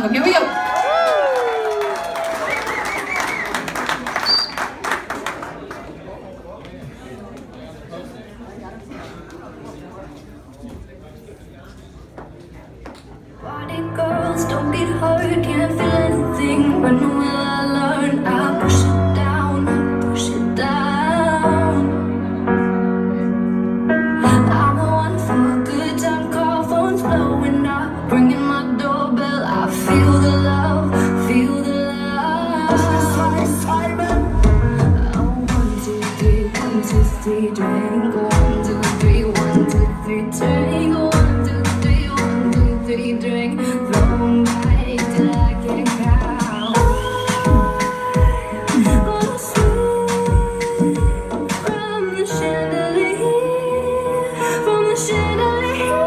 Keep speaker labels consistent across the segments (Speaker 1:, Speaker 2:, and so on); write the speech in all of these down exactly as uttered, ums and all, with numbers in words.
Speaker 1: Here we go.
Speaker 2: Body girls, don't get hurt, can't feel anything. When will I learn? I push it down, push it down. I'm the one for a good time call, phone's blowing up, ringing my doorbell. I feel the love, feel the love. Oh, one, two, three, one, two, three, drink. One, two, three, one, two, three, drink. One, two, three, one, two, three, drink. Long night till I can't count. Gonna swing from the chandelier, from the chandelier.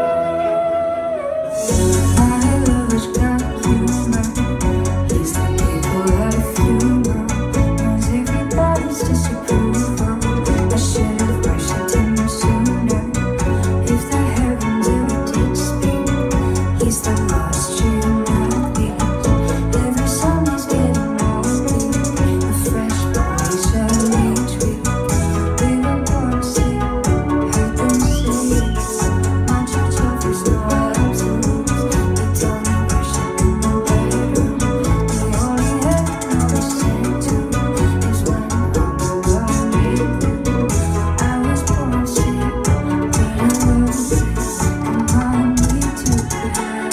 Speaker 2: My love has got humor. He's the people that I feel now. Knows everybody's disapproval. I should have brushed it to him sooner. If the heavens ever did speak, he's the lost dream I beat. Every song is getting older, a fresh breeze of each week. We were born sick, heard them say, my church offers no absolutes. They tell me worship in the bedroom. The only heaven I was sent to is when I'm alone with you. I was born sick, but I know this. Come on, we together.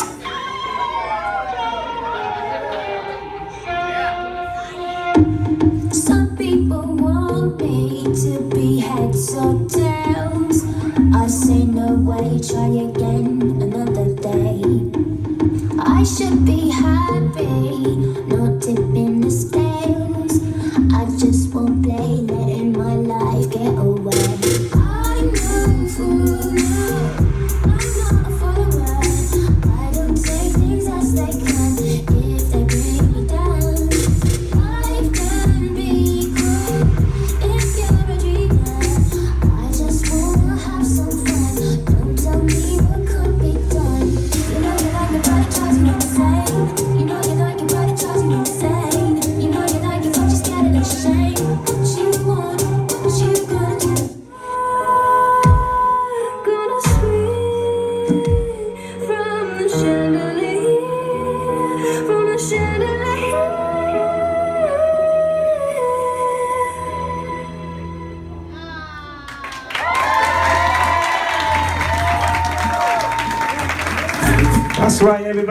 Speaker 2: Some people want me to be heads or tails. I say no way, try again another day. I should be happy, not tipping the scales. I just won't play, letting my life get away. I'm no fool, I'm not a follower. I don't take things as they come if they bring me down. Life can be cruel if you're a dreamer. I just wanna have some fun. Don't tell me what could be done. You know you like your body, drives me insane. You know you like your body, drives me insane. You know you like it, but you're scared and ashamed. What you want, what you gonna do? I'm gonna swing from the chandelier, from the chandelier.
Speaker 3: That's right, everybody.